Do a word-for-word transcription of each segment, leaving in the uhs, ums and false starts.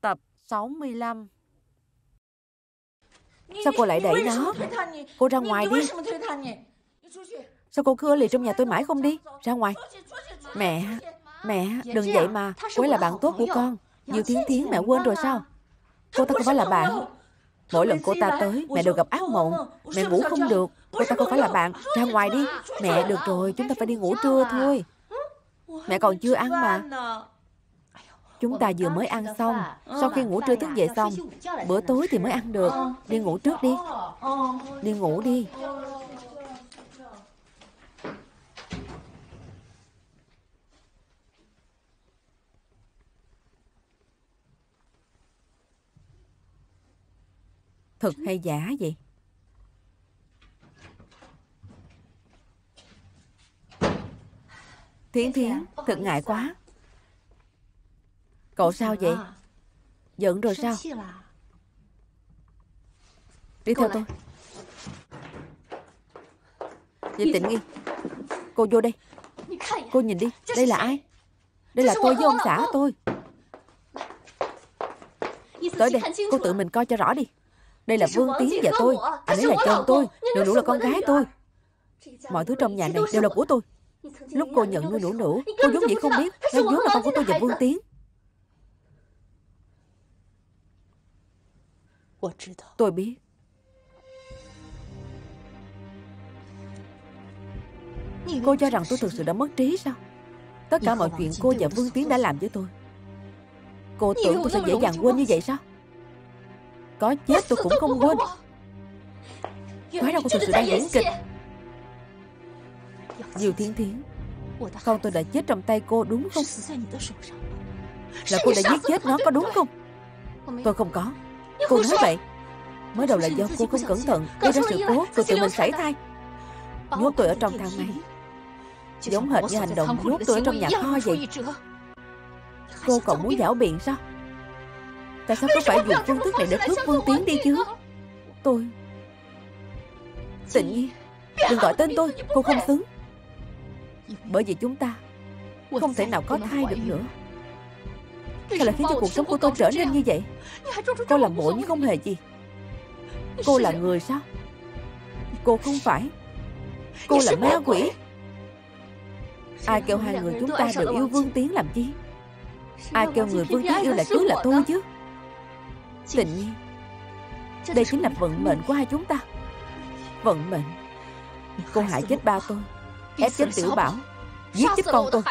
Tập sáu mươi lăm. Sao cô lại đẩy nó? Cô ra ngoài đi. Sao cô cứ ở lì trong nhà tôi mãi không đi? Ra ngoài. Mẹ, mẹ, đừng vậy mà. Cô ấy là bạn tốt của con. Diệu Thiến Thiến, mẹ quên rồi sao? Cô ta không phải là bạn. Mỗi lần cô ta tới, mẹ đều gặp ác mộng. Mẹ ngủ không được. Cô ta không phải là bạn. Ra ngoài đi. Mẹ, được rồi, chúng ta phải đi ngủ trưa thôi. Mẹ còn chưa ăn mà. Chúng ta vừa mới ăn xong. Sau khi ngủ trưa thức dậy xong, bữa tối thì mới ăn được. Đi ngủ trước đi. Đi ngủ đi. Thật hay giả vậy? Thiến Thiến, thật ngại quá. Cậu sao vậy? Giận rồi sao? Đi theo tôi. Diệp Tịnh Nghi, cô vô đây. Cô nhìn đi, đây là ai? Đây là tôi với ông xã tôi. Tới đây, cô tự mình coi cho rõ đi. Đây là Vương Tiến và tôi. Anh ấy là chồng tôi, Nụ Nụ là con gái tôi. Mọi thứ trong nhà này đều là của tôi. Lúc cô nhận nuôi Nụ Nụ, cô vốn dĩ không biết nó vốn là con của tôi và Vương Tiến. Tôi biết. Cô cho rằng tôi thực sự đã mất trí sao? Tất cả mọi chuyện cô và Vương Tiến đã làm với tôi, cô tưởng tôi sẽ dễ dàng quên như vậy sao? Có chết tôi cũng không quên. Hóa ra cô thực sự đang diễn kịch. Diệu Thiến Thiến, con tôi đã chết trong tay cô đúng không? Là cô đã giết chết nó có đúng không? Tôi không có. Cô nói vậy. Mới đầu là do cô không cẩn thận gây ra sự cố, rồi tự mình sảy thai, nhốt tôi ở trong thang máy, giống hệt như hành động nhốt tôi ở trong nhà kho vậy. Cô còn muốn giảo biện sao? Tại sao cứ phải dùng phương thức này để cướp Vương Tiến đi chứ? Tôi... Tịnh Nhi, đừng gọi tên tôi, cô không xứng. Bởi vì chúng ta không thể nào có thai được nữa. Sao lại khiến cho cuộc sống của tôi trở nên như vậy? Cô làm bộ như không hề gì. Cô là người sao? Cô không phải. Cô là ma quỷ. Ai kêu hai người chúng ta đều yêu Vương Tiến làm chi? Ai kêu người Vương Tiến yêu là cứ là tôi chứ? Tịnh Nhi, đây chính là vận mệnh của hai chúng ta. Vận mệnh. Cô hại chết ba tôi, ép chết Tiểu Bảo, giết chết con tôi.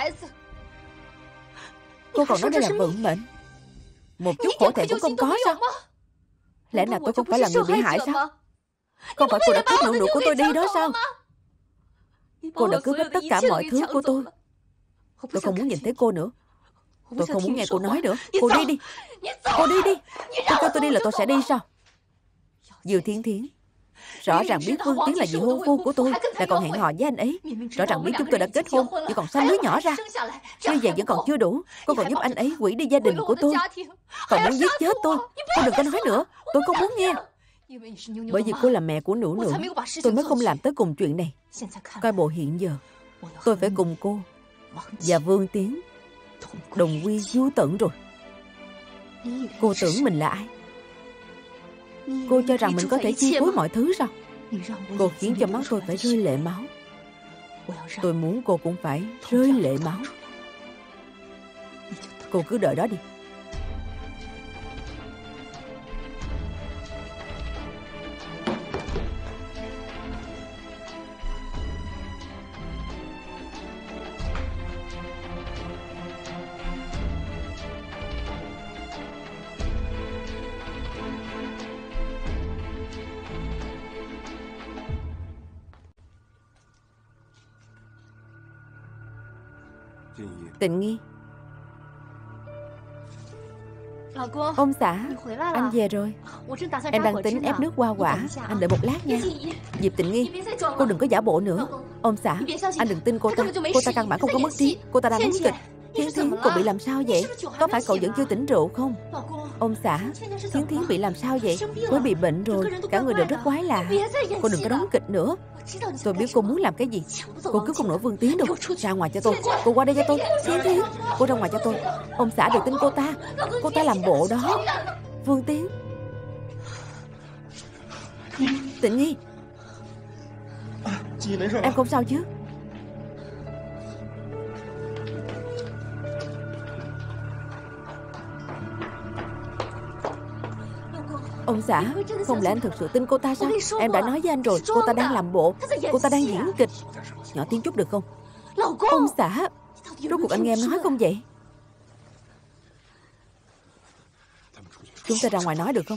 Cô còn nói đây là vận mệnh? Một chút hổ thẹn cũng không có sao? Lẽ nào tôi không phải là người bị hại sao? Không phải cô đã cướp Nụ Nụ của tôi đi đó sao? Cô đã cướp hết tất cả mọi thứ của tôi. Tôi không muốn nhìn thấy cô nữa. Tôi không muốn nghe cô nói nữa. Cô đi đi. Cô đi đi. Cô kêu tôi đi là tôi sẽ đi sao? Diệu Thiến Thiến, rõ ràng biết Vương Tiến là vị hôn phu của tôi, lại còn hẹn hò với anh ấy. Rõ ràng biết chúng tôi đã kết hôn, chỉ còn xanh lưới nhỏ ra. Như vậy vẫn còn chưa đủ. Cô còn giúp anh ấy hủy đi gia đình của tôi, còn muốn giết chết tôi. Cô đừng có nói nữa, tôi không muốn nghe. Bởi vì cô là mẹ của Nụ Nụ, tôi mới không làm tới cùng chuyện này. Coi bộ hiện giờ tôi phải cùng cô và Vương Tiến đồng quy vu tận rồi. Cô tưởng mình là ai? Cô cho rằng mình có thể chi phối mọi thứ sao? Cô khiến cho mắt tôi phải rơi lệ máu. Tôi muốn cô cũng phải rơi lệ máu. Cô cứ đợi đó đi. Tịnh Nghi. Ông xã, anh về rồi. Em đang tính ép nước hoa quả. Anh đợi một lát nha. Diệp Tịnh Nghi, cô đừng có giả bộ nữa. Ông xã, anh đừng tin cô ta. Cô ta căn bản không có mất trí. Cô ta đang đóng kịch. Thiến Thiến, cậu bị làm sao vậy? Có phải cậu vẫn chưa tỉnh rượu không? Ông xã, Thiến Thiến bị làm sao vậy? Cô ấy bị bệnh rồi, cả người đều rất quái lạ. Cô đừng có đóng kịch nữa. Tôi biết cô muốn làm cái gì. Cô cứu không nổi Vương Tiến đâu. Ra ngoài cho tôi. Cô qua đây cho tôi. Thiến Thiến, cô ra ngoài cho tôi. Ông xã đừng tin cô ta. Cô ta làm bộ đó. Vương Tiến. Tịnh Nhi, em không sao chứ? Ông xã, không lẽ anh thực sự tin cô ta sao? Em đã nói với anh rồi, cô ta đang làm bộ. Cô ta đang diễn kịch. Nhỏ tiếng chút được không? Ông xã, rốt cuộc anh nghe em nói không vậy? Chúng ta ra ngoài nói được không?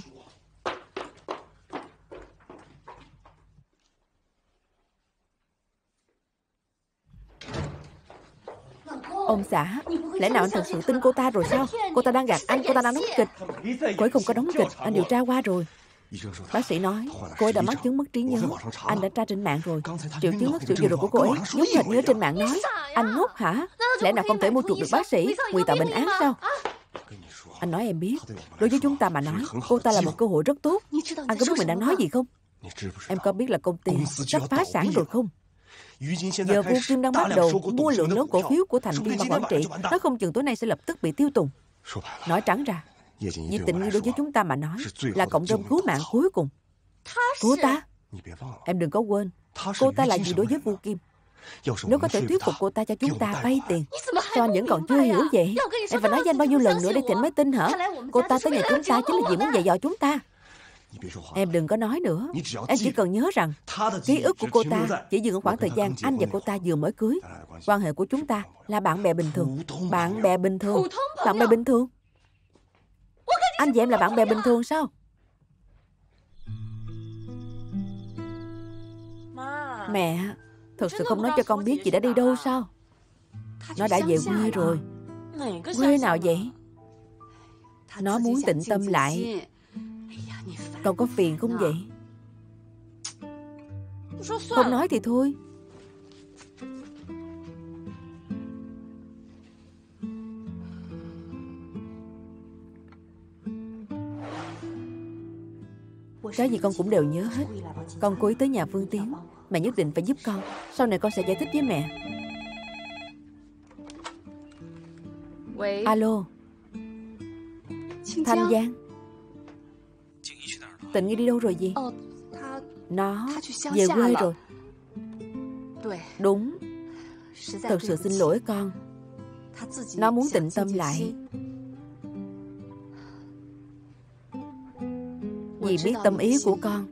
Ông xã, lẽ nào anh thật sự tin cô ta rồi sao? Cô ta đang gạt anh, cô ta đang đóng kịch. Cô ấy không có đóng kịch, anh điều tra qua rồi. Bác sĩ nói cô ấy đã mắc chứng mất trí nhớ. Anh đã tra trên mạng rồi. Triệu chứng ngất xỉu vừa rồi của cô ấy giống hệt như trên mạng nói. Anh ngốc hả? Lẽ nào không thể mua chuộc được bác sĩ, ngụy tạo bệnh án sao? Anh nói em biết, đối với chúng ta mà nói, cô ta là một cơ hội rất tốt. Anh có biết mình đang nói gì không? Em có biết là công ty sắp phá sản rồi không? Giờ Vu Kim đang bắt đầu mua lượng lớn cổ phiếu của thành viên ban quản trị. Nói không chừng tối nay sẽ lập tức bị tiêu tùng. Nói trắng ra, Diệp Tịnh Nhi đối với chúng ta mà nói là cộng đồng cứu mạng cuối cùng. Cô ta, em đừng có quên, cô ta là gì đối với Vu Kim. Nếu có thể thuyết phục cô ta cho chúng ta vay tiền. Sao anh vẫn còn chưa hiểu vậy? Em phải nói với anh bao nhiêu lần nữa để Thịnh mới tin hả? Cô ta tới nhà chúng ta chính là vì muốn dạy dò chúng ta. Em đừng có nói nữa. Em chỉ cần nhớ rằng ký ức của cô ta chỉ dừng ở khoảng thời gian anh và cô ta vừa mới cưới. Quan hệ của chúng ta là bạn bè bình thường. Bạn bè bình thường. Bạn bè bình thường. Anh và em là bạn bè bình thường sao? Mẹ, thật sự không nói cho con biết chị đã đi đâu sao? Nó đã về quê rồi. Quê nào vậy? Nó muốn tĩnh tâm lại. Con có phiền không vậy? Không nói thì thôi. Cái gì con cũng đều nhớ hết. Con cố ý tới nhà Vương Tiến. Mẹ nhất định phải giúp con. Sau này con sẽ giải thích với mẹ. Alo. Thanh Giang. Tịnh Nhi đi đâu rồi gì? Nó về quê rồi. Đúng. Thật sự xin lỗi con. Nó muốn tĩnh tâm lại. Vì biết tâm ý của con,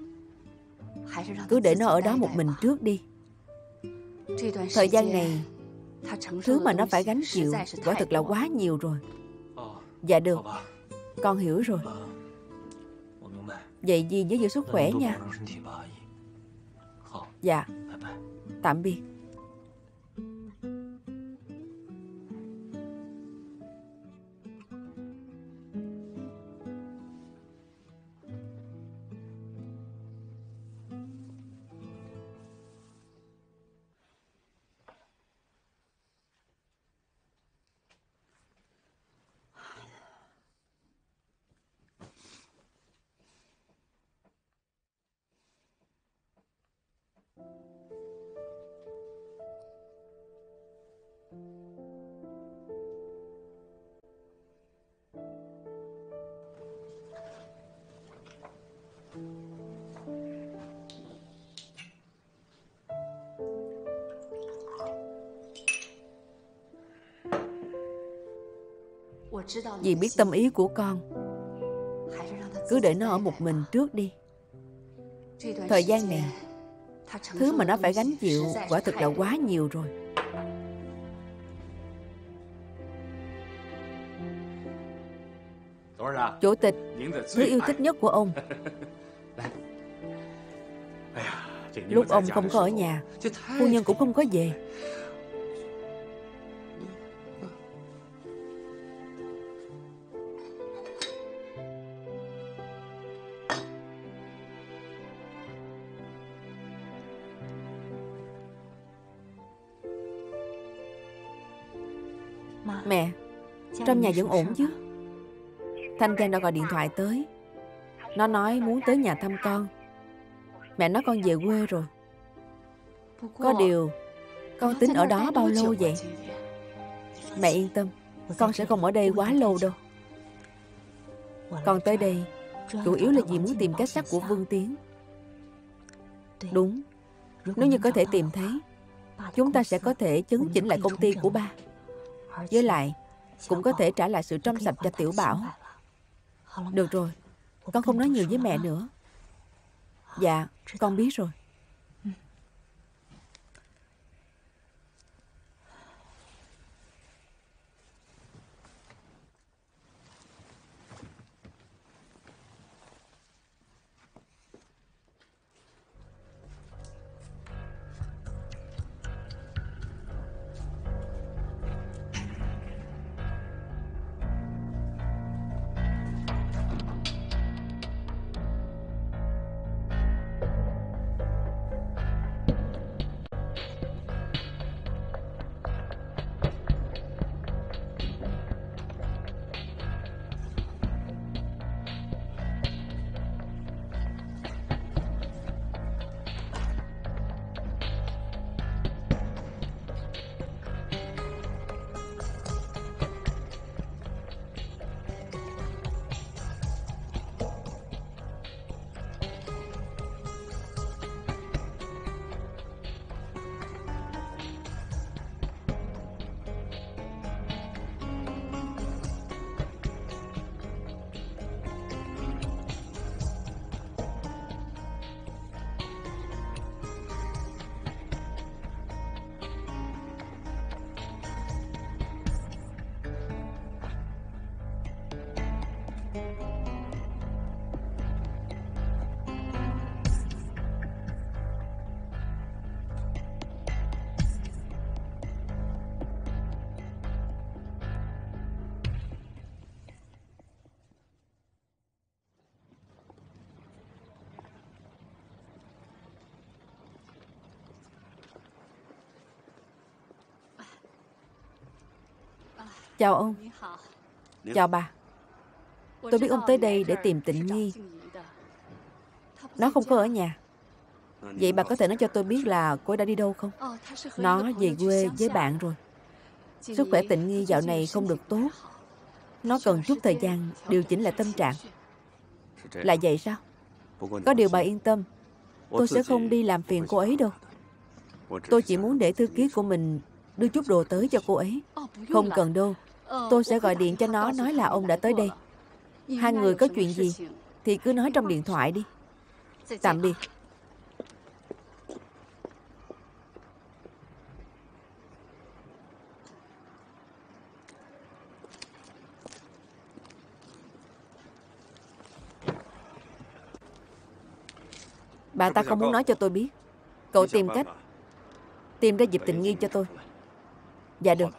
cứ để nó ở đó một mình trước đi. Thời gian này, thứ mà nó phải gánh chịu quả thực là quá nhiều rồi. Dạ được, con hiểu rồi. Vậy gì nhớ giữ sức khỏe nha. Dạ. Tạm biệt. Vì biết tâm ý của con, cứ để nó ở một mình trước đi. Thời gian này, thứ mà nó phải gánh chịu quả thực là quá nhiều rồi. Chủ tịch, thứ yêu thích nhất của ông. Lúc ông không có ở nhà, phu nhân cũng không có về. Mẹ, trong nhà vẫn ổn chứ? Thanh Giang đã gọi điện thoại tới. Nó nói muốn tới nhà thăm con. Mẹ nói con về quê rồi. Có điều con tính ở đó bao lâu vậy? Mẹ yên tâm, con sẽ không ở đây quá lâu đâu. Con tới đây chủ yếu là vì muốn tìm cái xác của Vương Tiến. Đúng, nếu như có thể tìm thấy, chúng ta sẽ có thể chấn chỉnh lại công ty của ba. Với lại cũng có thể trả lại sự trong sạch cho Tiểu Bảo. Được rồi, con không nói nhiều với mẹ nữa. Dạ, con biết rồi. Chào ông. Chào bà. Tôi biết ông tới đây để tìm Tịnh Nhi. Nó không có ở nhà. Vậy bà có thể nói cho tôi biết là cô ấy đã đi đâu không? Nó về quê với bạn rồi. Sức khỏe Tịnh Nhi dạo này không được tốt. Nó cần chút thời gian điều chỉnh lại tâm trạng. Là vậy sao? Có điều bà yên tâm, tôi sẽ không đi làm phiền cô ấy đâu. Tôi chỉ muốn để thư ký của mình đưa chút đồ tới cho cô ấy. Không cần đâu. Tôi sẽ gọi điện cho nó nói là ông đã tới đây. Hai người có chuyện gì thì cứ nói trong điện thoại đi. Tạm biệt. Bà ta không muốn nói cho tôi biết. Cậu tìm cách tìm ra Diệp Tịnh Nghi cho tôi. Dạ được.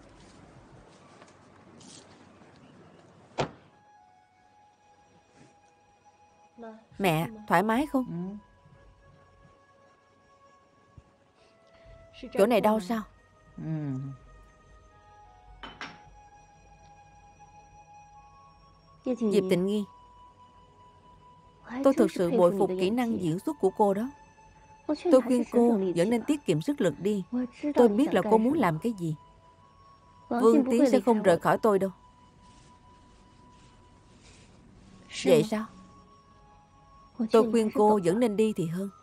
Mẹ, thoải mái không? Chỗ này đau sao? Diệp Tịnh Nghi, tôi thực sự bội phục kỹ năng diễn xuất của cô đó. Tôi khuyên cô vẫn nên tiết kiệm sức lực đi. Tôi biết là cô muốn làm cái gì. Vương Tiến sẽ không rời khỏi tôi đâu. Vậy sao? Tôi khuyên cô vẫn nên đi thì hơn.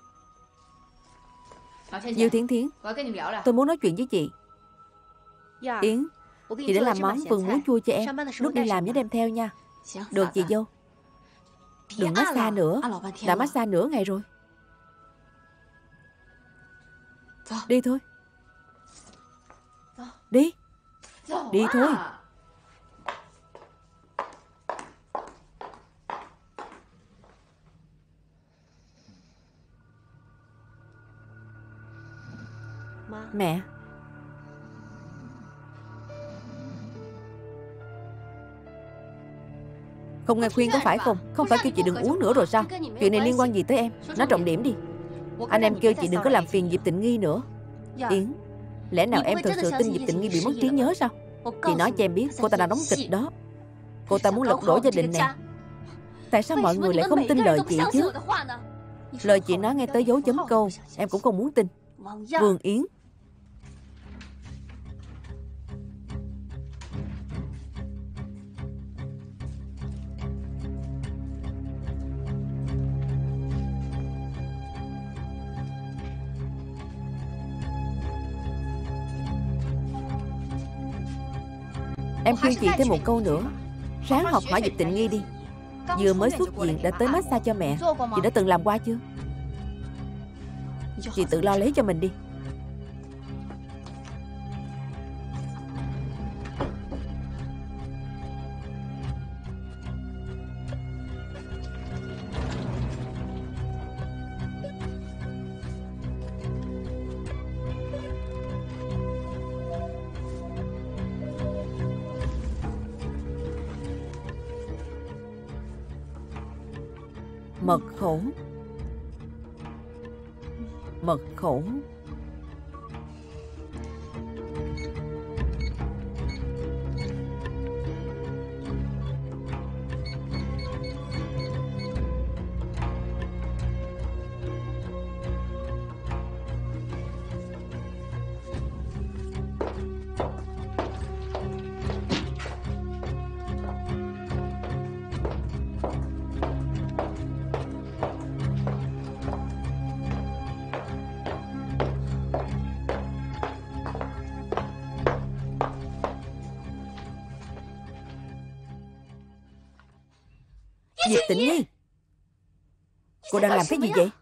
Diêu Thiến Thiến, tôi muốn nói chuyện với chị. Yến, chị đã làm món vừng muối chua cho em. Lúc đi làm nhớ đem theo nha. Được chị dâu. Đừng massage nữa. Đã massage nửa ngày rồi. Đi thôi. Đi. Đi thôi. Mẹ. Không nghe khuyên có phải không? Không phải kêu chị đừng uống nữa rồi sao? Chuyện này liên quan gì tới em? Nói trọng điểm đi. Anh em kêu chị đừng có làm phiền Diệp Tịnh Nghi nữa. Yến, lẽ nào em thật sự tin Diệp Tịnh Nghi bị mất trí nhớ sao? Chị nói cho em biết cô ta đang đóng kịch đó. Cô ta muốn lật đổ gia đình này. Tại sao mọi người lại không tin lời chị chứ? Lời chị nói nghe tới dấu chấm câu em cũng không muốn tin. Vương Yến. Em khuyên chị thêm một câu nữa. Ráng học hỏi Diệp Tịnh Nghi đi. Vừa mới xuất viện đã tới massage cho mẹ. Chị đã từng làm qua chưa? Chị tự lo lấy cho mình đi. Mật khẩu. Mật khẩu. Diệp Tịnh Nghi, cô đang làm cái gì vậy?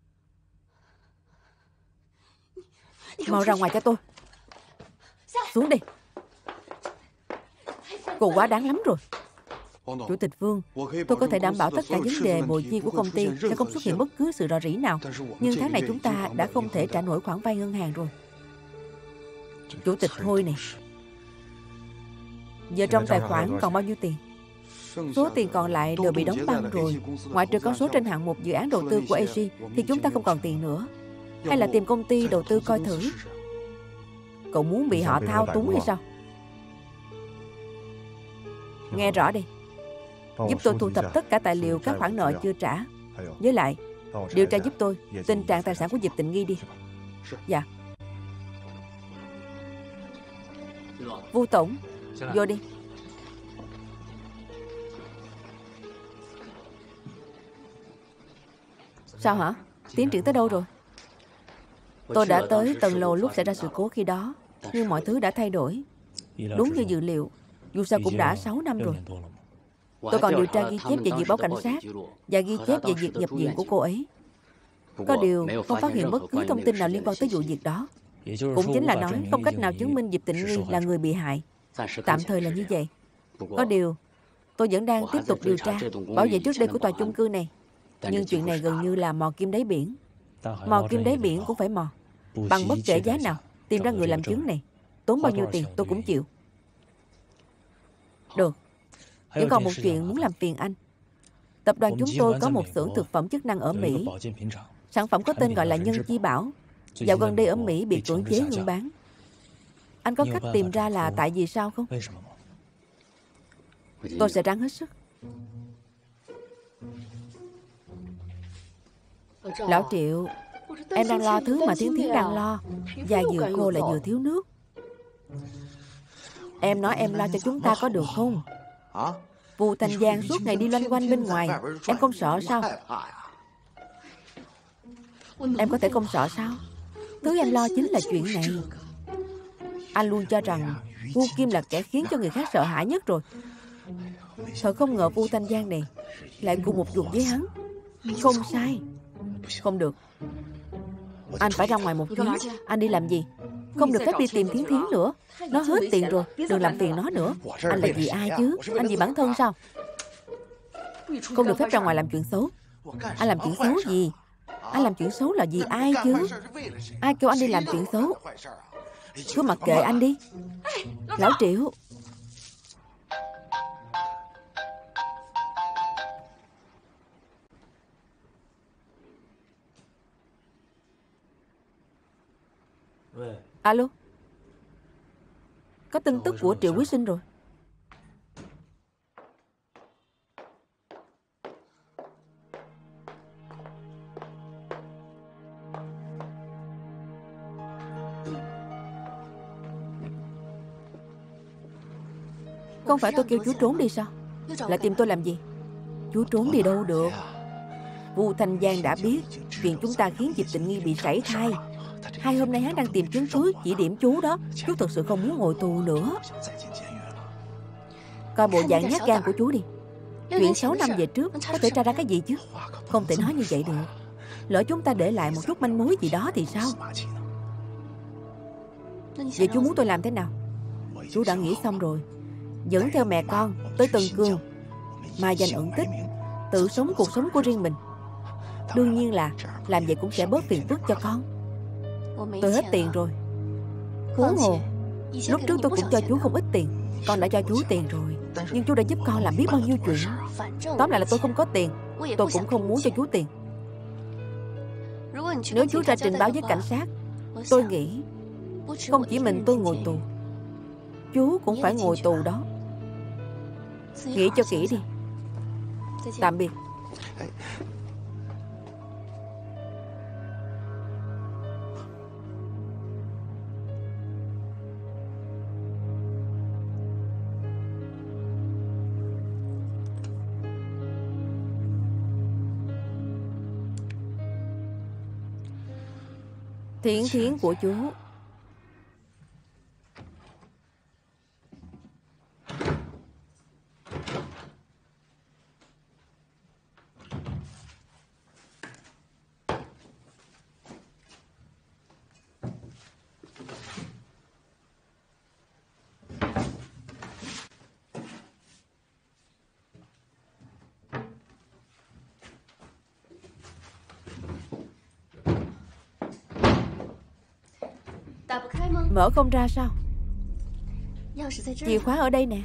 Mau ra ngoài cho tôi. Xuống đi. Cô quá đáng lắm rồi. Chủ tịch Vương, tôi có thể đảm bảo tất cả vấn đề bồi chi của công ty sẽ không xuất hiện bất cứ sự rò rỉ nào. Nhưng tháng này chúng ta đã không thể trả nổi khoản vay ngân hàng rồi. Chủ tịch Thôi này, giờ trong tài khoản còn bao nhiêu tiền? Số tiền còn lại đều bị đóng băng rồi. Ngoại trừ con số trên hạng mục dự án đầu tư của a xê thì chúng ta không còn tiền nữa. Hay là tìm công ty đầu tư coi thử? Cậu muốn bị họ thao túng hay sao? Nghe rõ đi. Giúp tôi thu thập tất cả tài liệu các khoản nợ chưa trả. Với lại điều tra giúp tôi tình trạng tài sản của Diệp Tịnh Nghi đi. Dạ. Vu tổng, vô đi. Sao hả? Tiến triển tới đâu rồi? Tôi đã tới tầng lầu lúc xảy ra sự cố khi đó. Nhưng mọi thứ đã thay đổi. Đúng như dự liệu. Dù sao cũng đã sáu năm rồi. Tôi còn điều tra ghi chép về việc báo cảnh sát và ghi chép về việc nhập viện của cô ấy. Có điều không phát hiện bất cứ thông tin nào liên quan tới vụ việc đó. Cũng chính là nói không cách nào chứng minh Diệp Tịnh Nghi là người bị hại. Tạm thời là như vậy. Có điều tôi vẫn đang tiếp tục điều tra bảo vệ trước đây của tòa chung cư này. Nhưng chuyện này gần như là mò kim đáy biển. Mò kim đáy biển cũng phải mò. Bằng bất kể giá nào tìm ra người làm chứng này. Tốn bao nhiêu tiền tôi cũng chịu. Được. Vẫn còn một chuyện muốn làm phiền anh. Tập đoàn chúng tôi có một xưởng thực phẩm chức năng ở Mỹ. Sản phẩm có tên gọi là Nhân Chi Bảo. Dạo gần đây ở Mỹ bị cưỡng chế ngưng bán. Anh có cách tìm ra là tại vì sao không? Tôi sẽ ráng hết sức. Lão Triệu, em đang lo thứ mà Thiến Thiến đang lo. Và vừa cô lại vừa thiếu nước. Em nói em lo cho chúng ta có được không? Vu Thanh Giang suốt ngày đi loanh quanh bên ngoài. Em không sợ sao? Em có thể không sợ sao? Thứ em lo chính là chuyện này. Anh luôn cho rằng Vu Kim là kẻ khiến cho người khác sợ hãi nhất rồi. Thật không ngờ Vu Thanh Giang này lại cùng một ruột với hắn. Không sai. Không được. Anh phải ra ngoài một chuyến. Anh đi làm gì? Không được phép đi tìm Thiến Thiến nữa. Nó hết tiền rồi. Đừng làm phiền nó nữa. Anh là vì ai chứ? Anh vì bản thân sao? Không được phép ra ngoài làm chuyện xấu. Anh làm chuyện xấu gì? Anh làm chuyện xấu là vì ai chứ? Ai kêu anh đi làm chuyện xấu? Cứ mặc kệ anh đi. Lão Triệu. Alo. Có tin tức của Triệu Quý Sinh rồi. Không phải tôi kêu chú trốn đi sao? Lại tìm tôi làm gì? Chú trốn đi đâu được. Vu Thanh Giang đã biết chuyện chúng ta khiến Diệp Tịnh Nghi bị sảy thai. Hai hôm nay hắn đang tìm chứng cứ chỉ điểm chú đó. Chú thật sự không muốn ngồi tù nữa. Coi bộ dạng nhát gan của chú đi. Chuyện sáu năm về trước có thể tra ra cái gì chứ? Không thể nói như vậy được. Lỡ chúng ta để lại một chút manh mối gì đó thì sao? Vậy chú muốn tôi làm thế nào? Chú đã nghĩ xong rồi. Dẫn theo mẹ con tới Tân Cương, mai danh ẩn tích, tự sống cuộc sống của riêng mình. Đương nhiên là làm vậy cũng sẽ bớt phiền phức cho con. Tôi hết tiền rồi. Huống hồ lúc trước tôi cũng cho chú không ít tiền. Con đã cho chú tiền rồi, nhưng chú đã giúp con làm biết bao nhiêu chuyện. Tóm lại là tôi không có tiền. Tôi cũng không muốn cho chú tiền. Nếu chú ra trình báo với cảnh sát, tôi nghĩ không chỉ mình tôi ngồi tù, chú cũng phải ngồi tù đó. Nghĩ cho kỹ đi. Tạm biệt. Thiến thiến của chú. Mở không ra sao? Chìa khóa ở đây nè.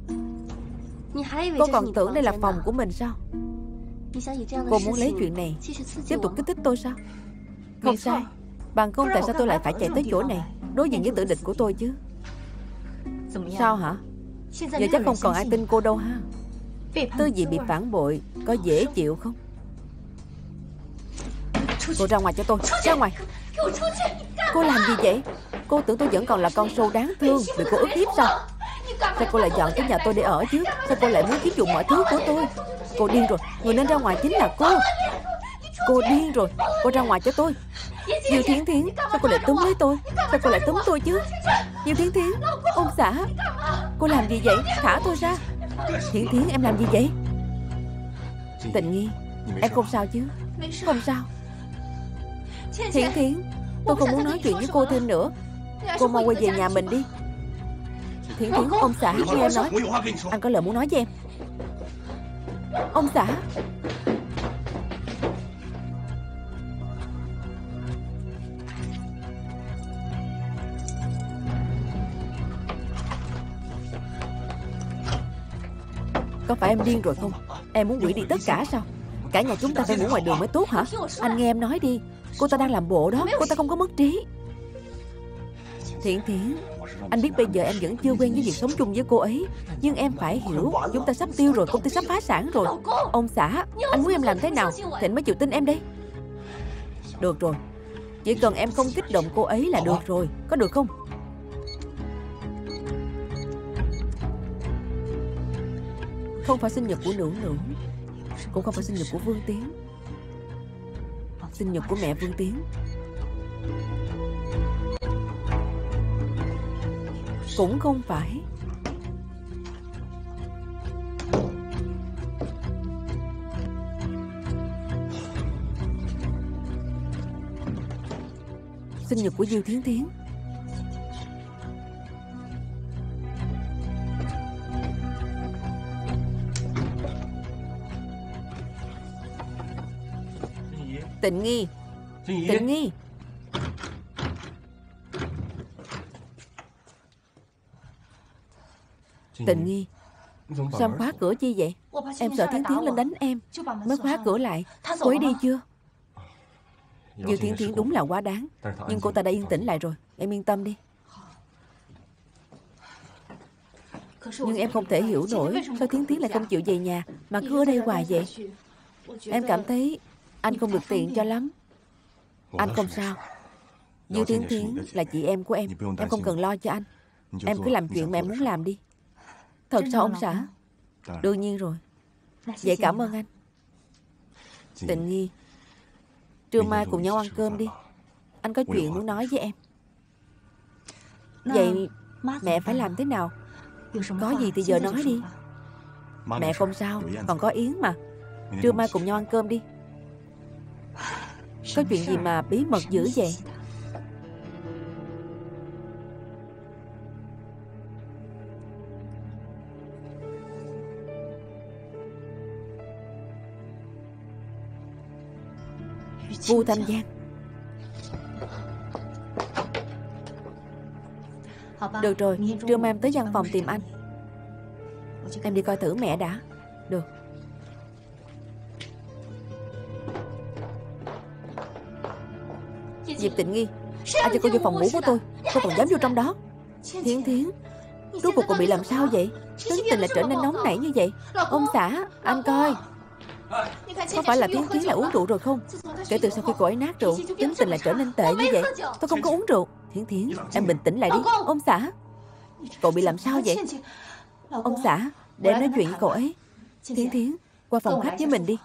Cô còn tưởng đây là phòng của mình sao? Cô muốn lấy chuyện này tiếp tục kích thích tôi sao? Không sai. Bằng không tại sao tôi lại phải chạy tới chỗ này đối diện với tử địch của tôi chứ? Sao hả? Giờ chắc không còn ai tin cô đâu ha. Tư gì bị phản bội có dễ chịu không? Cô ra ngoài cho tôi. Ra ngoài. Cô làm gì vậy? Cô tưởng tôi vẫn còn là con sâu đáng thương bị cô ức hiếp sao? Sao cô lại dọn tới nhà tôi để ở chứ? Sao cô lại muốn chiếm dụng mọi thứ của tôi? Cô điên rồi. Người nên ra ngoài chính là cô. Cô điên rồi. Cô ra ngoài cho tôi. Diêu Thiến Thiến, sao cô lại túm lấy tôi? Sao cô lại túm tôi chứ? Diêu Thiến Thiến, ông xã, cô làm gì vậy? Thả tôi ra. Thiến Thiến, em làm gì vậy? Tịnh Nghi, em không sao chứ? Không sao. Thiến Thiến, tôi không muốn nói chuyện với cô thêm nữa. Cô mau quay về nhà mình đi. Thiến Thiến, ông xã, nghe em nói. Anh có lời muốn nói với em. Ông xã. Có phải em điên rồi không? Em muốn hủy đi tất cả sao? Cả nhà chúng ta phải ngủ ngoài đường mới tốt hả? Anh nghe em nói đi. Cô ta đang làm bộ đó. Cô ta không có mất trí. Thiện Thiện, anh biết bây giờ em vẫn chưa quen với việc sống chung với cô ấy, nhưng em phải hiểu, chúng ta sắp tiêu rồi, công ty sắp phá sản rồi. Ông xã, anh muốn em làm thế nào thì anh mới chịu tin em đây. Được rồi, chỉ cần em không kích động cô ấy là được rồi. Có được không? Không phải sinh nhật của Nữu Nữu, cũng không phải sinh nhật của Vương Tiến. Sinh nhật của mẹ Vương Tiến. Cũng không phải. Sinh nhật của Diêu Thiến Thiến. Tịnh Nghi. Tịnh Nghi. Tịnh Nghi, sao em khóa cửa chi vậy? Em sợ Thiến Thiến lên đánh em mới khóa cửa lại. Cô ấy đi chưa? Diêu Thiến Thiến đúng là quá đáng, nhưng cô ta đã yên tĩnh lại rồi. Em yên tâm đi. Nhưng em không thể hiểu nổi sao Thiến Thiến lại không chịu về nhà mà cứ ở đây hoài vậy. Em cảm thấy anh không được tiện cho lắm. Anh không sao. Dư Thiến Thiến là chị em của em. Em không cần lo cho anh. Em cứ làm chuyện mà em muốn làm đi. Thật sao ông xã? Đương nhiên rồi. Vậy cảm ơn anh. Tịnh Nghi, trưa mai cùng nhau ăn cơm đi. Anh có chuyện muốn nói với em. Vậy mẹ phải làm thế nào? Có gì thì giờ nói đi. Mẹ không sao, còn có Yến mà. Trưa mai cùng nhau ăn cơm đi. Có chuyện gì mà bí mật dữ vậy? Vu Thanh Giang. Được rồi, trưa mai em tới văn phòng tìm anh. Em đi coi thử mẹ đã. Được. Diệp Tịnh Nghi, ai cho cô vô phòng ngủ của tôi? Cô còn dám vô trong đó? Thiến Thiến, rốt cuộc cô bị làm sao vậy? Tính tình lại trở nên nóng nảy như vậy. Ông xã, anh coi. Có phải là Thiến Thiến lại uống rượu rồi không? Kể từ sau khi cô ấy nát rượu, tính tình lại trở nên tệ như vậy. Tôi không có uống rượu. Thiến Thiến, em bình tĩnh lại đi. Ông xã, cậu bị làm sao vậy? Ông xã, để em nói chuyện với cậu ấy. Thiến Thiến, qua phòng khách với mình đi.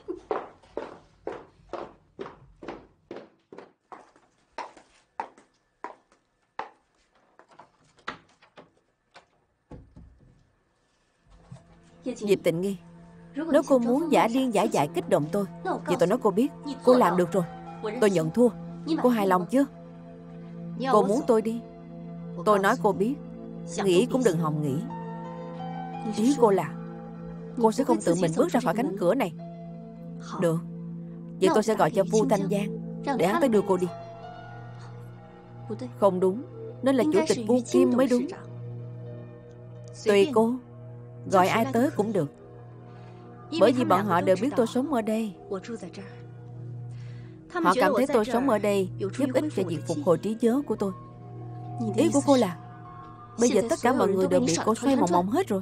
Diệp Tịnh Nghi, nếu cô muốn giả điên giả dại kích động tôi, vậy tôi nói cô biết, cô làm được rồi. Tôi nhận thua. Cô hài lòng chưa? Cô muốn tôi đi. Tôi nói cô biết, nghĩ cũng đừng hòng nghĩ. Ý cô là cô sẽ không tự mình bước ra khỏi cánh cửa này. Được. Vậy tôi sẽ gọi cho Vu Thanh Giang để hắn tới đưa cô đi. Không đúng, nên là chủ tịch Vu Kim mới đúng. Tùy cô, gọi ai tới cũng được. Bởi vì bọn họ đều biết tôi sống ở đây. Họ cảm thấy tôi sống ở đây giúp ích cho việc phục hồi trí nhớ của tôi. Ý của cô là bây giờ tất cả mọi người đều bị cô xoay mòng mòng hết rồi.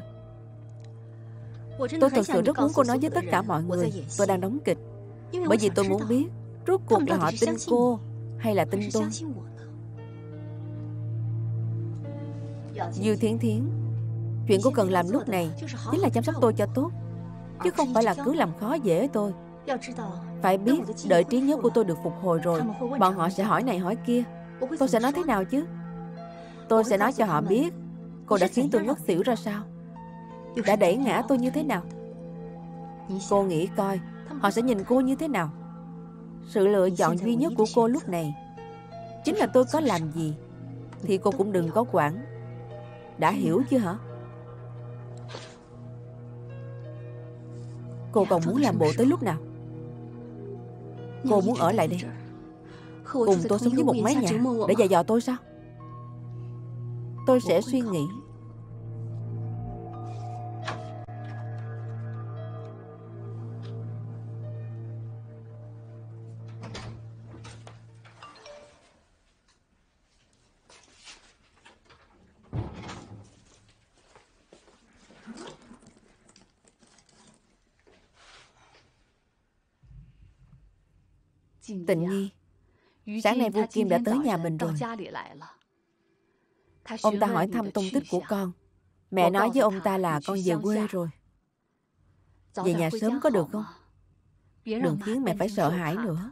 Tôi thật sự rất muốn cô nói với tất cả mọi người tôi đang đóng kịch. Bởi vì tôi muốn biết rốt cuộc là họ tin cô hay là tin tôi. Dư Thiến Thiến, chuyện cô cần làm lúc này chính là chăm sóc tôi cho tốt, chứ không phải là cứ làm khó dễ tôi. Phải biết, đợi trí nhớ của tôi được phục hồi rồi, bọn họ sẽ hỏi này hỏi kia. Tôi sẽ nói thế nào chứ? Tôi sẽ nói cho họ biết cô đã khiến tôi ngất xỉu ra sao, đã đẩy ngã tôi như thế nào. Cô nghĩ coi, họ sẽ nhìn cô như thế nào? Sự lựa chọn duy nhất của cô lúc này chính là tôi có làm gì thì cô cũng đừng có quản. Đã hiểu chưa hả? Cô còn muốn làm bộ tới lúc nào? Cô muốn ở lại đây cùng tôi sống với một mái nhà để dày dò tôi sao? Tôi sẽ suy nghĩ. Tịnh Nhi, sáng nay Vu Kim đã tới nhà mình rồi. Ông ta hỏi thăm tung tích của con. Mẹ nói với ông ta là con về quê rồi. Về nhà sớm có được không? Đừng khiến mẹ phải sợ hãi nữa.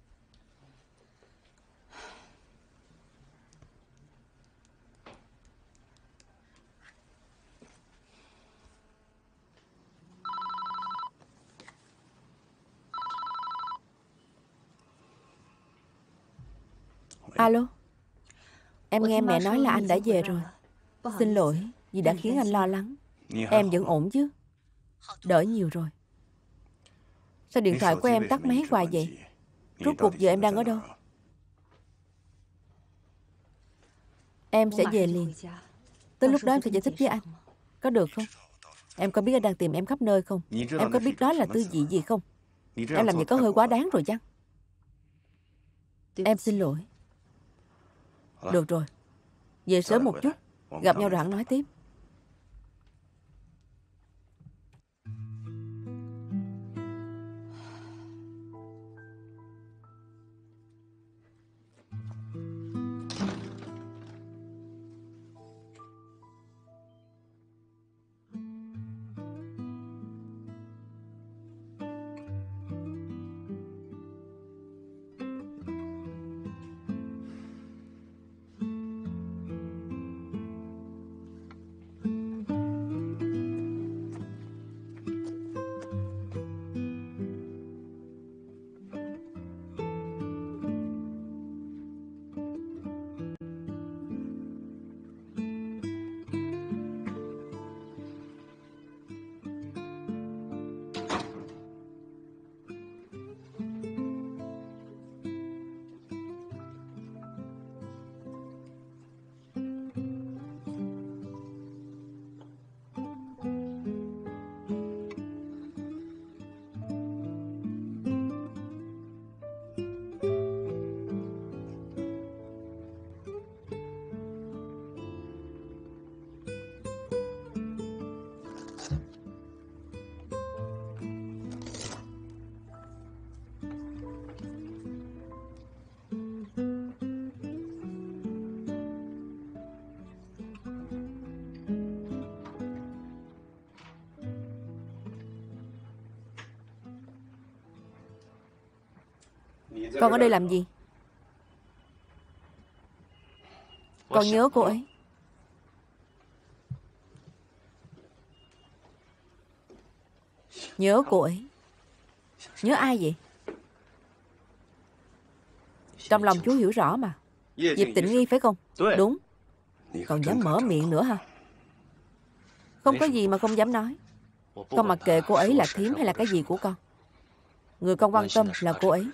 Alo. Em nghe mẹ nói là anh đã về rồi. Xin lỗi vì đã khiến anh lo lắng. Em vẫn ổn chứ? Đỡ nhiều rồi. Sao điện thoại của em tắt máy hoài vậy? Rốt cuộc giờ em đang ở đâu? Em sẽ về liền. Tới lúc đó em sẽ giải thích với anh. Có được không? Em có biết anh đang tìm em khắp nơi không? Em có biết đó là tư vị gì không? Em làm vậy có hơi quá đáng rồi chăng? Em xin lỗi. Được rồi, về sớm một chút. Gặp nhau rồi hẳn nói tiếp. Con ở đây làm gì? Con nhớ cô ấy. Nhớ cô ấy. Nhớ ai vậy? Trong lòng chú hiểu rõ mà. Diệp Tịnh Nghi phải không? Đúng. Còn dám mở miệng nữa hả? Không có gì mà không dám nói. Con mặc kệ cô ấy là thím hay là cái gì của con. Người con quan tâm là cô ấy.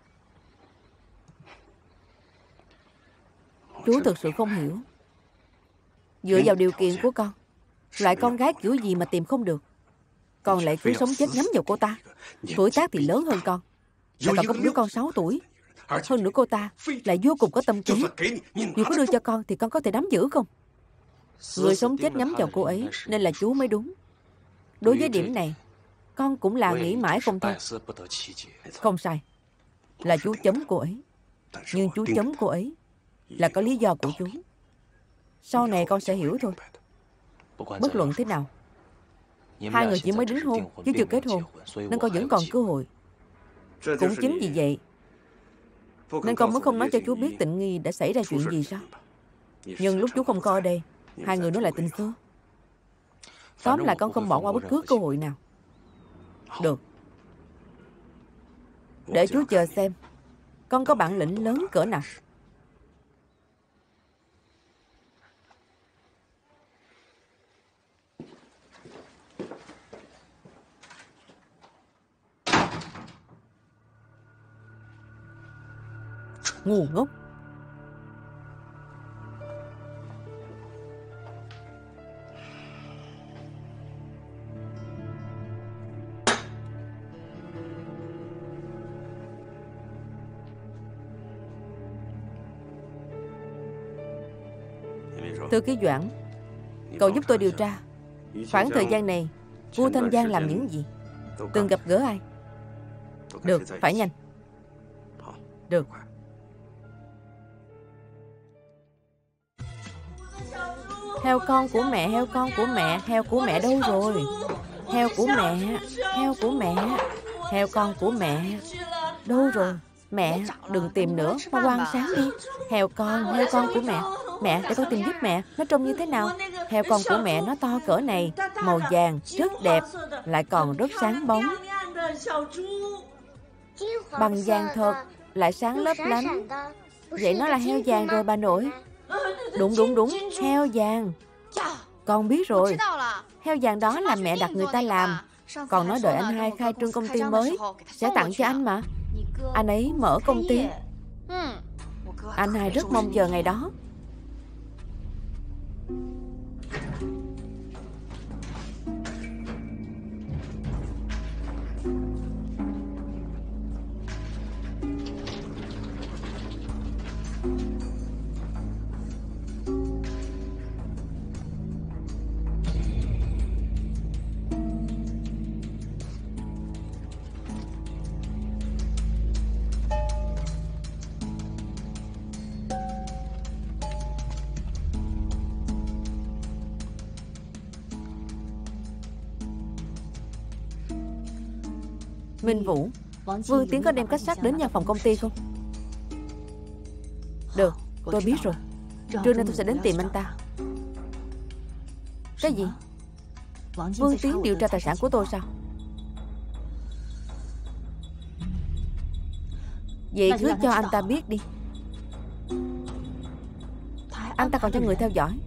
Chú thực sự không hiểu. Dựa vào điều kiện của con, loại con gái kiểu gì mà tìm không được, con lại cứ sống chết nhắm vào cô ta. Tuổi tác thì lớn hơn con, lại còn có một đứa con sáu tuổi. Hơn nữa cô ta lại vô cùng có tâm trí. Dù có đưa cho con thì con có thể nắm giữ không? Người sống chết nhắm vào cô ấy nên là chú mới đúng. Đối với điểm này, con cũng là nghĩ mãi không thôi. Không sai, là chú chấm cô ấy. Nhưng chú chấm cô ấy là có lý do của chú. Sau này con sẽ hiểu thôi. Bất luận thế nào, hai người chỉ mới đính hôn chứ chưa kết hôn, nên con vẫn còn cơ hội. Cũng chính vì vậy nên con mới không nói cho chú biết Tịnh Nghi đã xảy ra chuyện gì sao. Nhưng lúc chú không có ở đây, hai người nói lại tình xưa. Tóm lại con không bỏ qua bất cứ cơ hội nào. Được. Để chú chờ xem con có bản lĩnh lớn cỡ nào. Ngu ngốc. Thư ký Doãn, cậu giúp tôi điều tra khoảng thời gian này Vu Thanh Giang làm những gì, từng gặp gỡ ai. Được, phải nhanh. Được. Heo con của mẹ, heo con của mẹ, heo của mẹ đâu rồi? Heo của mẹ, heo của mẹ, heo con của mẹ đâu rồi? Mẹ, đừng tìm nữa, mau quan sáng đi. Heo con, heo con của mẹ. Mẹ, để con tìm giúp mẹ. Nó trông như thế nào? Heo con của mẹ nó to cỡ này, màu vàng, rất đẹp, lại còn rất sáng bóng. Bằng vàng thật, lại sáng lấp lánh. Vậy nó là heo vàng rồi bà nội. Đúng đúng đúng, heo vàng. Con biết rồi. Heo vàng đó là mẹ đặt người ta làm. Còn nói đợi anh hai khai trương công ty mới sẽ tặng cho anh mà. Anh ấy mở công ty. Anh hai rất mong chờ ngày đó. Minh Vũ, Vương Tiến có đem cách sắt đến nhà phòng công ty không? Được, tôi biết rồi. Trưa nay tôi sẽ đến tìm anh ta. Cái gì? Vương Tiến điều tra tài sản của tôi sao? Vậy cứ cho anh ta biết đi. Anh ta còn cho người theo dõi.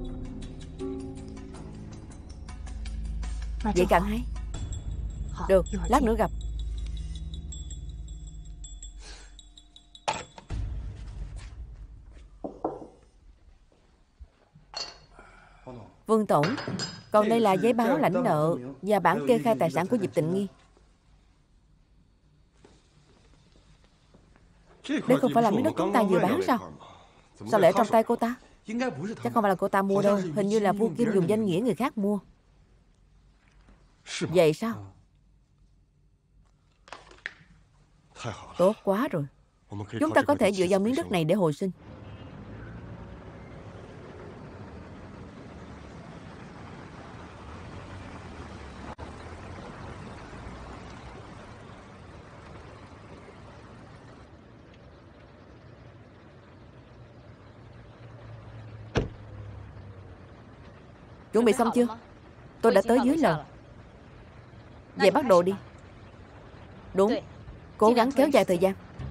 Vậy càng hay. Được, lát nữa gặp. Vương Tổng, còn đây là giấy báo lãnh nợ và bản kê khai tài sản của Diệp Tịnh Nghi. Đây không phải là miếng đất chúng ta vừa bán sao? Sao lại ở trong tay cô ta? Chắc không phải là cô ta mua đâu. Hình như là Vu Kim dùng danh nghĩa người khác mua. Vậy sao? Tốt quá rồi. Chúng ta có thể dựa vào miếng đất này để hồi sinh. Chuẩn bị xong chưa? Tôi đã tới dưới lầu. Vậy bắt đầu đi. Đúng. Cố gắng kéo dài thời gian.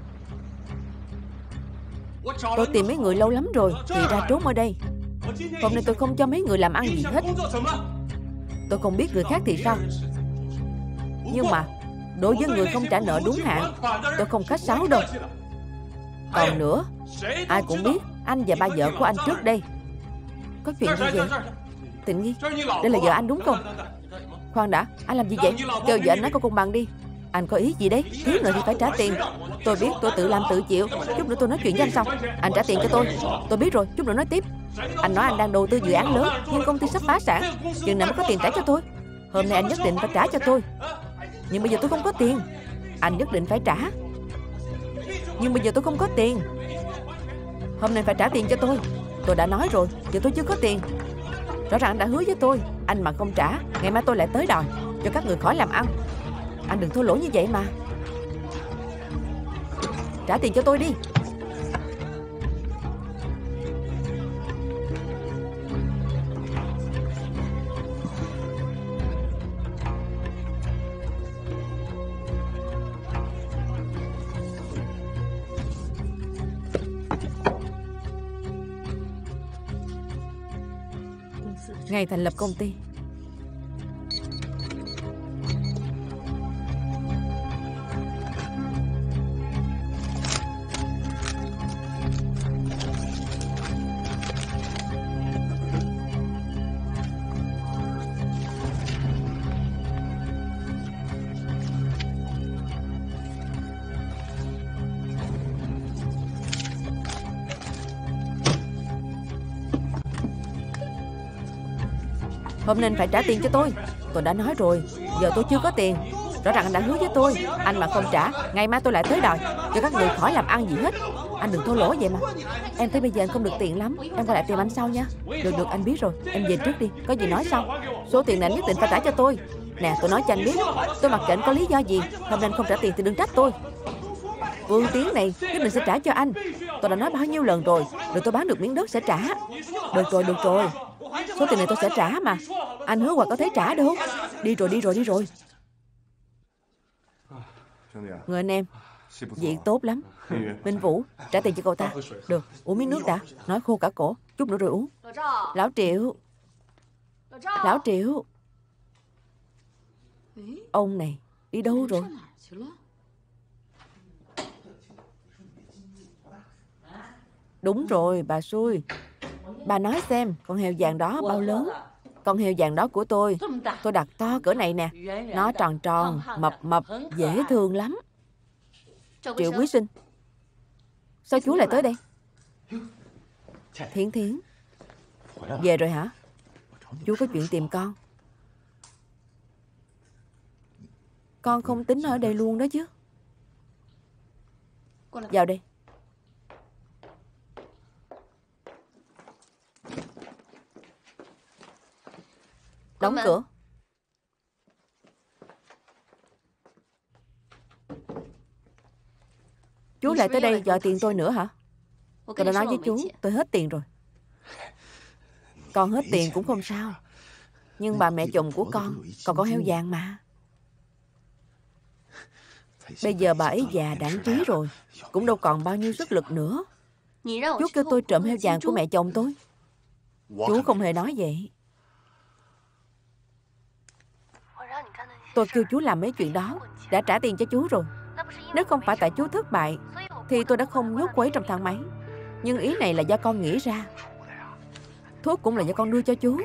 Tôi tìm mấy người lâu lắm rồi, thì ra trốn ở đây. Hôm nay tôi không cho mấy người làm ăn gì hết. Tôi không biết người khác thì sao. Nhưng mà đối với người không trả nợ đúng hạn, tôi không khách sáo đâu. Còn nữa, ai cũng biết anh và ba vợ của anh trước đây. Có chuyện gì vậy? Tịnh Nghi, đây là vợ anh đúng không? Khoan đã, anh làm gì vậy? Kêu vợ anh nói câu công bằng đi. Anh có ý gì đấy? Thiếu nợ thì phải trả tiền. Tôi biết, tôi tự làm tự chịu. Chút nữa tôi nói chuyện với anh xong. Anh trả tiền cho tôi. Tôi biết rồi, chút nữa nói tiếp. Anh nói anh đang đầu tư dự án lớn, nhưng công ty sắp phá sản. Chừng nào mới có tiền trả cho tôi? Hôm nay anh nhất định phải trả cho tôi. Nhưng bây giờ tôi không có tiền. Anh nhất định phải trả. Nhưng bây giờ tôi không có tiền. Hôm nay phải trả tiền cho tôi. Tôi đã nói rồi, giờ tôi chưa có tiền. Rõ ràng anh đã hứa với tôi, anh mà không trả, ngày mai tôi lại tới đòi, cho các người khỏi làm ăn. Anh đừng thua lỗ như vậy mà. Trả tiền cho tôi đi. Ngày thành lập công ty. Hôm nay anh phải trả tiền cho tôi. Tôi đã nói rồi, giờ tôi chưa có tiền. Rõ ràng anh đã hứa với tôi, anh mà không trả, ngày mai tôi lại tới đòi, cho các người khỏi làm ăn gì hết. Anh đừng thua lỗ vậy mà. Em thấy bây giờ anh không được tiền lắm, em quay lại tìm anh sau nha. Được được, anh biết rồi, em về trước đi. Có gì nói sau. Số tiền này anh nhất định phải trả cho tôi. Nè, tôi nói cho anh biết, tôi mặc kệ anh có lý do gì, hôm nay anh không trả tiền thì đừng trách tôi. Vương Tiến này nhất định sẽ trả cho anh. Tôi đã nói bao nhiêu lần rồi, rồi tôi bán được miếng đất sẽ trả. Được rồi, được rồi, số tiền này tôi sẽ trả mà. Anh hứa hoặc có thấy trả đâu. Đi rồi, đi rồi, đi rồi. Người anh em, việc tốt lắm. Minh Vũ, trả tiền cho cậu ta. Được, uống miếng nước đã. Nói khô cả cổ, chút nữa rồi uống. Lão Triệu, Lão Triệu. Ông này đi đâu rồi? Đúng rồi, bà xui. Bà nói xem, con heo vàng đó bao lớn? Con heo vàng đó của tôi. Tôi đặt to cỡ này nè. Nó tròn tròn, mập mập, dễ thương lắm. Triệu Quý Sinh, sao chú lại tới đây? Thiến Thiến, về rồi hả? Chú có chuyện tìm con. Con không tính ở đây luôn đó chứ. Vào đây. Đóng cửa. Chú lại tới đây đòi tiền tôi nữa hả? Tôi đã nói với chú, tôi hết tiền rồi. Con hết tiền cũng không sao. Nhưng bà mẹ chồng của con còn có heo vàng mà. Bây giờ bà ấy già đãng trí rồi, cũng đâu còn bao nhiêu sức lực nữa. Chú kêu tôi trộm heo vàng của mẹ chồng tôi. Chú không hề nói vậy. Tôi kêu chú làm mấy chuyện đó, đã trả tiền cho chú rồi. Nếu không phải tại chú thất bại thì tôi đã không nhốt cô ấy trong thang máy. Nhưng ý này là do con nghĩ ra. Thuốc cũng là do con đưa cho chú.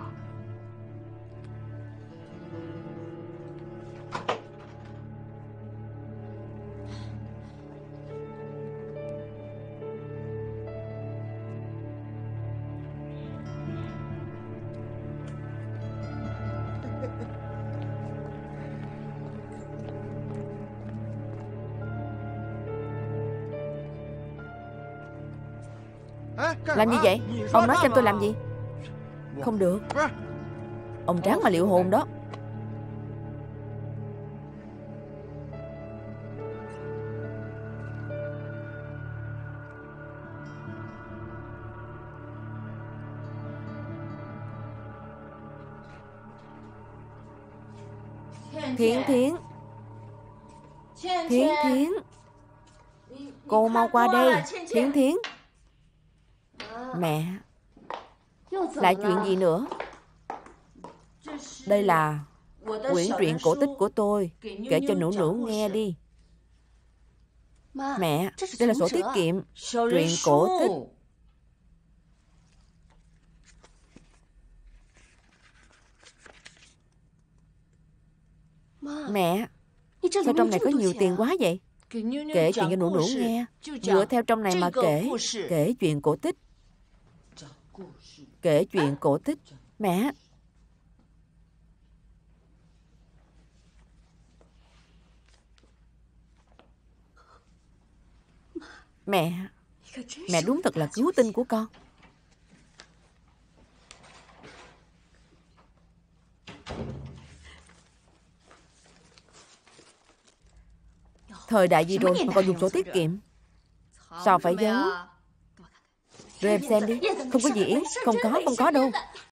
Làm gì vậy? Ông nói xem tôi làm gì? Không được. Ông tráng mà liệu hồn đó. Thiến Thiến. Thiến Thiến. Cô mau qua đây. Thiến Thiến. Mẹ. Lại chuyện gì nữa? Đây là quyển truyện cổ tích của tôi. Kể cho Nữu Nữu nghe đi. Mẹ, đây là sổ tiết kiệm. Truyện cổ tích. Mẹ, sao trong này có nhiều tiền quá vậy? Kể chuyện cho Nữu Nữu nghe. Dựa theo trong này mà kể. Kể chuyện cổ tích. Kể chuyện cổ tích. Mẹ. Mẹ. Mẹ đúng thật là cứu tinh của con. Thời đại gì rồi mà còn dùng sổ tiết kiệm? Sao phải giấu? Đưa em xem đi. Không có gì Yến. Không có, không có đâu.